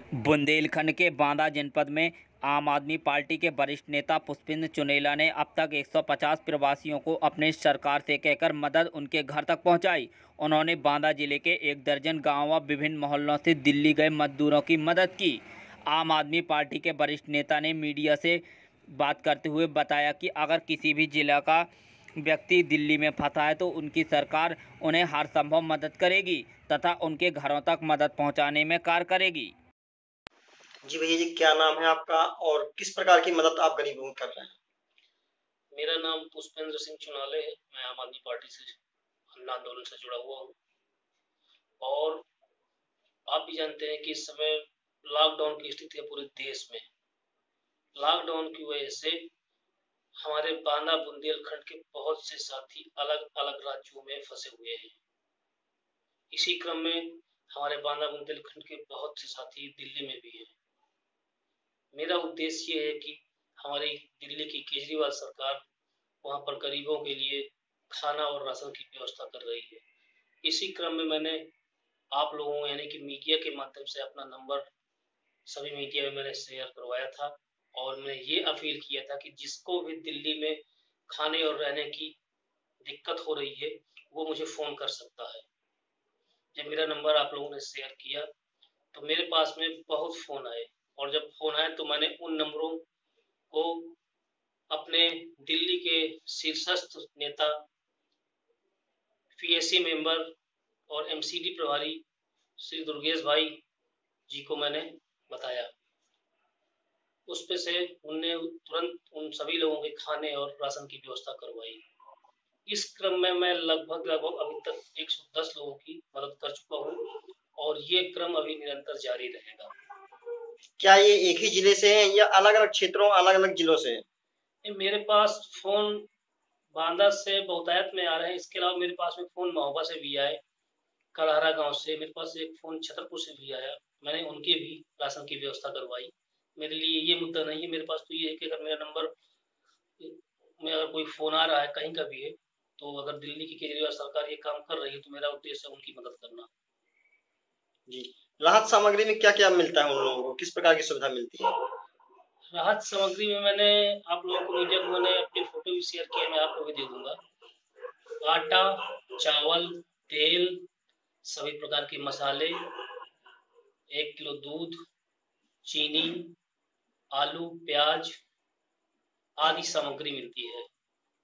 बुंदेलखंड के बांदा जनपद में आम आदमी पार्टी के वरिष्ठ नेता पुष्पेंद्र चुनेला ने अब तक 150 प्रवासियों को अपने सरकार से कहकर मदद उनके घर तक पहुंचाई। उन्होंने बांदा जिले के 1 दर्जन गांव व विभिन्न मोहल्लों से दिल्ली गए मजदूरों की मदद की। आम आदमी पार्टी के वरिष्ठ नेता ने मीडिया से बात करते हुए बताया कि अगर किसी भी जिला का व्यक्ति दिल्ली में फंसा है तो उनकी सरकार उन्हें हर संभव मदद करेगी तथा उनके घरों तक मदद पहुँचाने में कार्य करेगी। जी भैया जी, क्या नाम है आपका और किस प्रकार की मदद आप गरीबों की कर रहे हैं? मेरा नाम पुष्पेंद्र सिंह चुनाले है। मैं आम आदमी पार्टी से अन्न आंदोलन से जुड़ा हुआ हूँ और आप भी जानते हैं कि इस समय लॉकडाउन की स्थिति है पूरे देश में। लॉकडाउन की वजह से हमारे बांदा बुंदेलखंड के बहुत से साथी अलग अलग राज्यों में फंसे हुए हैं। इसी क्रम में हमारे बांदा बुंदेलखंड के बहुत से साथी दिल्ली में भी हैं। मेरा उद्देश्य ये है कि हमारी दिल्ली की केजरीवाल सरकार वहाँ पर गरीबों के लिए खाना और राशन की व्यवस्था कर रही है। इसी क्रम में मैंने आप लोगों यानी कि मीडिया के माध्यम से अपना नंबर सभी मीडिया में मैंने शेयर करवाया था और मैं ये अपील किया था कि जिसको भी दिल्ली में खाने और रहने की दिक्कत हो रही है वो मुझे फ़ोन कर सकता है। जब मेरा नंबर आप लोगों ने शेयर किया तो मेरे पास में बहुत फ़ोन आए और जब फ़ोन आए तो मैंने उन नंबरों को अपने दिल्ली के शीर्षस्थ नेता, पीएसी मेंबर और एमसीडी प्रभारी श्री दुर्गेश भाई जी को मैंने बताया। उस पे से उनने तुरंत उन सभी लोगों के खाने और राशन की व्यवस्था करवाई। इस क्रम में मैं लगभग अभी तक 110 लोगों की मदद कर चुका हूँ और ये क्रम अभी निरंतर जारी रहेगा। क्या ये एक ही जिले से हैं या अलग-अलग क्षेत्रों, अलग-अलग जिलों से हैं? मेरे पास फ़ोन बांदा से बहुतायत में आ रहे हैं। इसके अलावा मेरे पास में फ़ोन महोबा से भी आए, कलहरा गाँव से, मेरे पास एक फ़ोन छतरपुर से भी आया। मैंने उनके भी राशन की व्यवस्था करवाई। मेरे लिए ये मुद्दा नहीं है, मेरे पास तो ये है कि अगर मेरा नंबर में अगर कोई फ़ोन आ रहा है कहीं का भी है, तो अगर दिल्ली की केजरीवाल सरकार ये काम कर रही है तो मेरा उद्देश्य है उनकी मदद करना। जी, राहत सामग्री में क्या-क्या मिलता है उन लोगों को? किस प्रकार की सुविधा मिलती है? राहत सामग्री में मैंने आप लोगों को मीडिया को मैंने अपनी फ़ोटो भी शेयर की है, मैं आपको भी दे दूँगा। आटा, चावल, तेल, सभी प्रकार के मसाले, 1 किलो दूध, चीनी, आलू, प्याज आदि सामग्री मिलती है।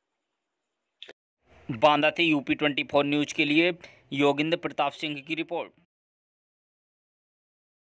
बांदा से यूपी 24 न्यूज़ के लिए योगेंद्र प्रताप सिंह की रिपोर्ट।